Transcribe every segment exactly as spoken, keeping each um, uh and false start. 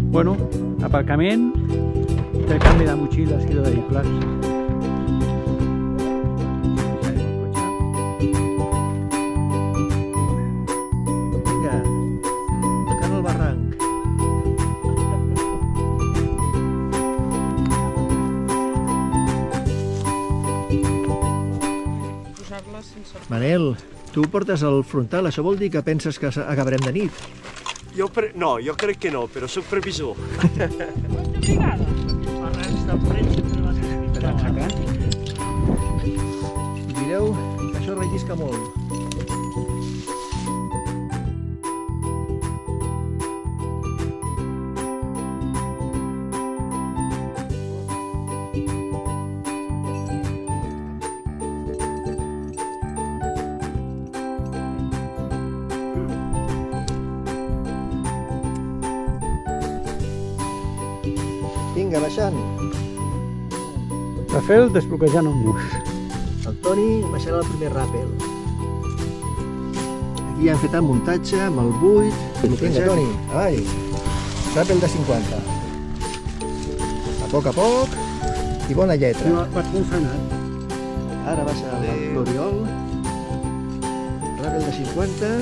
Bueno, aparcament, intercanvi de motxilles i de vehicles. Vinga, tocant el barranc. Manel, tu portes el frontal, això vol dir que penses que acabarem de nit? Jo pre... No, jo crec que no, però soc previsor. Per aixecar. Mireu, això rellisca molt. Vinga, baixant. Rafael desbloquejant un mus. El Toni baixarà el primer ràpel. Aquí ja hem fet el muntatge amb el buit. Vinga, Toni, avall. Ràpel de cinquanta. A poc a poc i bona lletra. No, vaig confrenat. Ara baixa l'Oriol. Ràpel de cinquanta.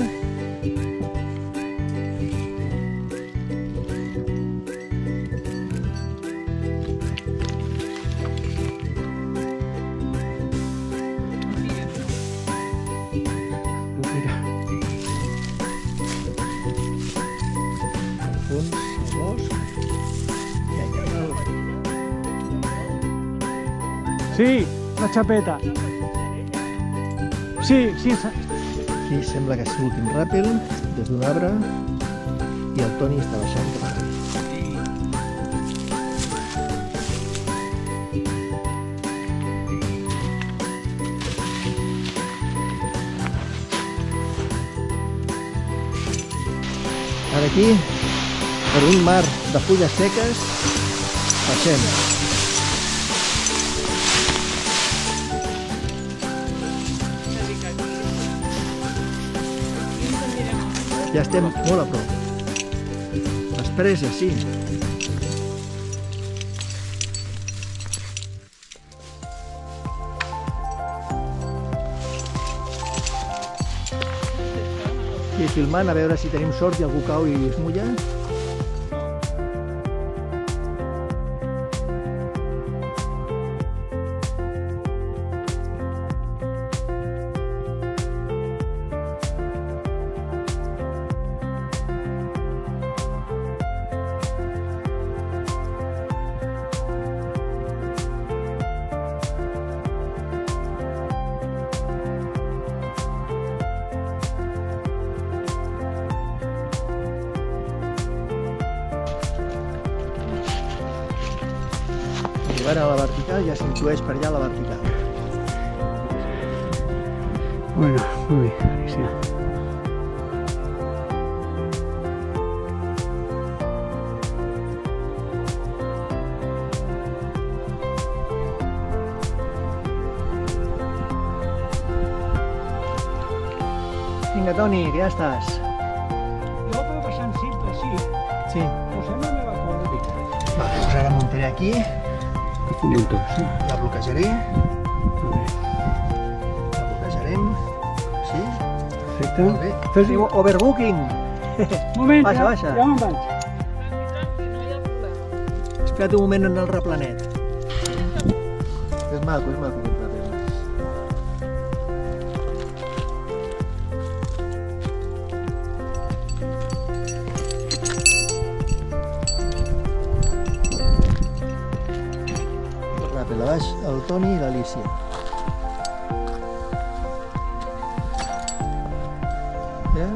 Fons, el bosc. I allà el... Sí, la xapeta. Sí, sí. Aquí sembla que és l'últim ràpel, des d'un arbre, i el Toni està baixant cap a dalt. Ara aquí, per un mar de fulles seques, baixem. Ja estem molt a prop. Les preses, sí. I filmant a veure si tenim sort i algú cau i es mulla. Arribant a la vertical, ja s'intueix per allà la vertical. Bueno, muy bien, Alicia. Vinga, Toni, que ja estàs. Jo però baixant simple, sí. Sí. Posem la meva corda. Va, doncs ara muntaré aquí. Anem tots, sí. La bloquejaré. La bloquejarem. Sí. Perfecte. Molt bé. Fes... Diu overbooking. Moment, Baixa, ja, baixa. ja me'n vaig. Espera't un moment en el replanet. És maco, és maco aquest replanet. Ràpid, a baix el Toni i l'Alicia. Ja?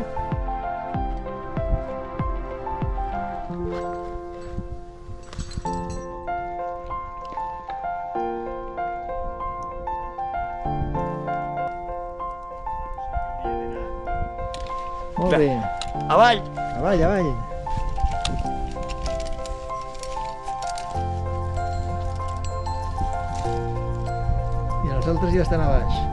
Molt bé. Avall! Avall, avall. I els altres ja estan a baix.